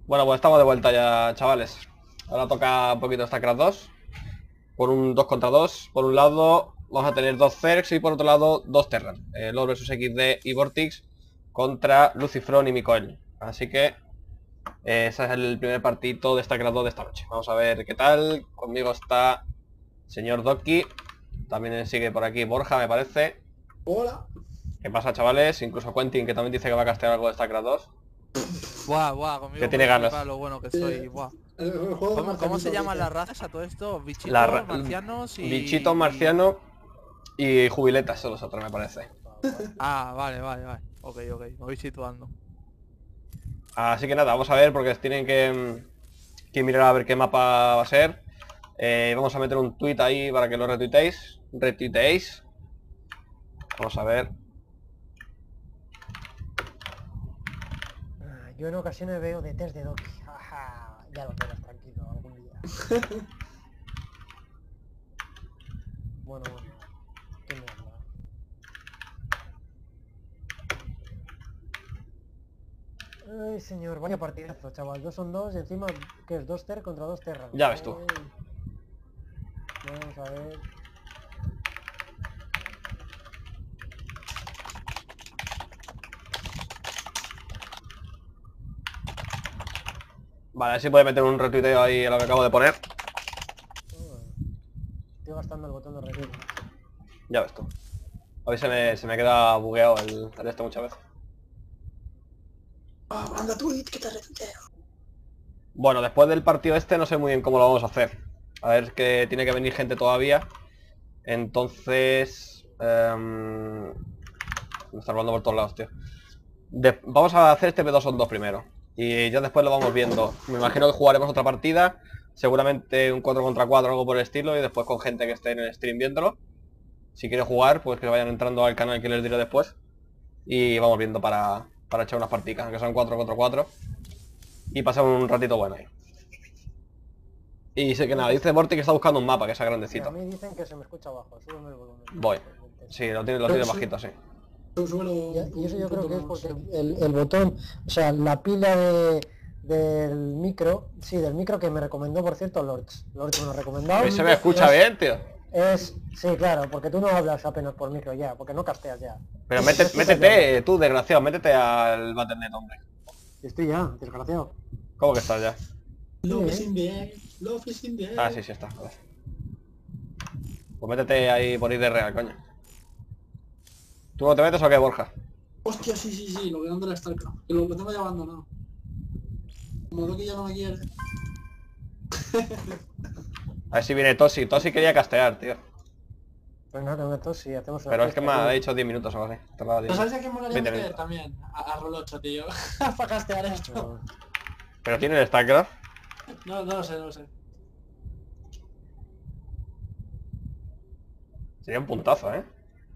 Bueno, pues estamos de vuelta ya, chavales. Ahora toca un poquito StarCraft 2. Por un 2 contra 2. Por un lado vamos a tener dos Zergs y por otro lado dos Terran. Lord vs XD y Vortex contra Lucifron y Mikoel. Así que ese es el primer partidito de StarCraft 2 de esta noche. Vamos a ver qué tal. Conmigo está señor Doki. También sigue por aquí Borja, me parece. Hola. ¿Qué pasa, chavales? Incluso Quentin, que también dice que va a castear algo de StarCraft 2. Buah, buah, Que conmigo tiene puedes ganas. flipar lo bueno que soy, buah. El juego de ¿Cómo se marcianitos, llaman dice. las razas a todo esto? La Bichitos, marcianos y... Bichito, marciano y jubiletas son los otros, me parece. Ah, vale, vale, vale. Ok, ok, me voy situando. Así que nada, vamos a ver porque tienen que mirar a ver qué mapa va a ser. Vamos a meter un tweet ahí para que lo retuiteéis. Vamos a ver. Yo en ocasiones veo de test de Doki. Ajá, ya lo verás tranquilo algún día. Bueno, qué mierda. Ay, señor, vaya partidazo, chaval. 2 son 2 y encima, ¿qué es? 2 ter contra 2 terra. Ya ves tú. Vamos a ver. Vale, a ver si puede meter un retuiteo ahí a lo que acabo de poner. Estoy gastando el botón de retweet. Ya ves tú. A ver se me queda bugueado el esto muchas veces. Anda tweet, que te retuiteo. Bueno, después del partido este no sé muy bien cómo lo vamos a hacer. A ver, que tiene que venir gente todavía. Entonces... me está robando por todos lados, tío. Vamos a hacer este P2 on 2 primero. Y ya después lo vamos viendo. Me imagino que jugaremos otra partida. Seguramente un 4 contra 4 algo por el estilo. Y después con gente que esté en el stream viéndolo. Si quiere jugar, pues que vayan entrando al canal que les diré después. Y vamos viendo para echar unas partidas, aunque son 4 contra 4. Y pasar un ratito bueno ahí. Y sé que nada, dice Morty que está buscando un mapa, que sea A grandecito. mí dicen que se me escucha bajo, súbeme el volumen. Voy. Sí, lo tiene bajito, sí. Y eso yo creo que es porque el botón, o sea, la pila del micro, sí, del micro que me recomendó, por cierto, Lords. Lords me lo ha recomendado. A mí se me escucha bien, tío. Sí, claro, porque tú no hablas apenas por micro ya, porque no casteas ya. Pero métete, tú, desgraciado, métete al Battle.net, hombre. Estoy ya, desgraciado. ¿Cómo que estás ya? Love is in the air, love is in the air. Ah, sí, sí está. Vale. Pues métete ahí por ir de real, coño. ¿Tú no te metes o qué, Borja? Hostia, sí, lo que ando en StarCraft. Que lo tengo ya abandonado. Como lo que ya no me quiere. A ver si viene Tosi. Tosi quería castear, tío. Pues nada, te meto si hacemos una Pero es que me fiesta ha aquí. dicho 10 minutos o algo así. Tardaba 10 ¿No sabes a minutos. quién molaría 20 meter minutos. también? A Rolocho, tío. Para castear esto. No, ¿Pero tiene el StarCraft? No lo sé, no lo sé. Sería un puntazo, ¿eh?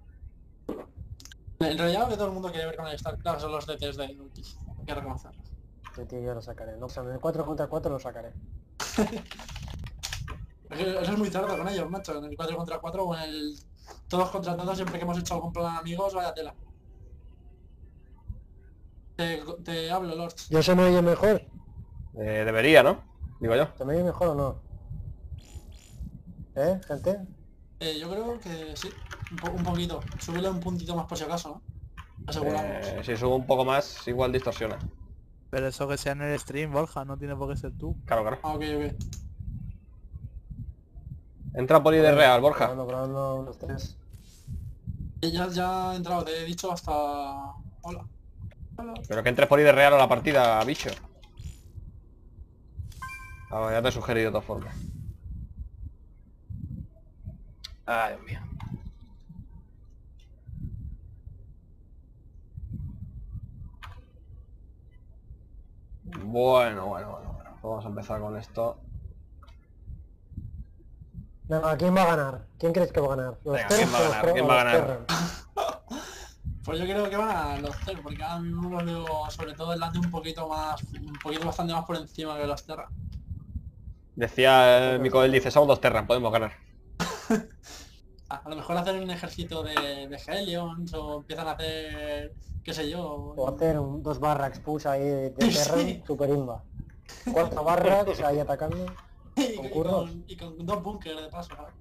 En realidad lo que todo el mundo quiere ver con el StarCraft son los DTs de Ulti. Hay que reconocerlo. este tío yo lo sacaré. No, o sea, en el 4 contra 4 lo sacaré. Eso es muy tarde con ellos, macho. En el 4 contra 4 o en el todos contra todos, siempre que hemos hecho algún plan amigos, vaya tela. Te hablo, Lords. ¿Yo se me oye mejor? Debería, ¿no? Digo yo. ¿Se me oye mejor o no? Gente? Yo creo que sí. Un poquito. Súbele un puntito más por si acaso, ¿no? Aseguramos. Si subo un poco más, igual distorsiona. Pero eso que sea en el stream, Borja, no tiene por qué ser tú. Claro, claro. Ah, ok. Entra por ir de real, Borja. Probando, unos 3. Ya he entrado, te he dicho hasta... Hola. Pero que entres por ir de real a la partida, bicho. Ah, ya te he sugerido de todas formas. Ay, Dios mío. Bueno. Vamos a empezar con esto. Venga, ¿quién va a ganar? ¿Quién crees que va a ganar? ¿Los Venga, Terran ¿quién va a o los ganar? Pro- ¿Quién o va a los ganar? Terran? Pues yo creo que van a los Terra, porque ahora mismo los veo, sobre todo el late un poquito bastante más por encima que los Terra. Decía Mikoel, dice, somos dos Terran, podemos ganar. A lo mejor hacer un ejército de Hellions o empiezan a hacer, qué sé yo. O hacer un 2 barracks push ahí de Sí. Terran super imba. Cuarta barra, o sea, ahí atacando. Y, Con y curros. con, y con 2 búnkeres de paso, ¿sabes?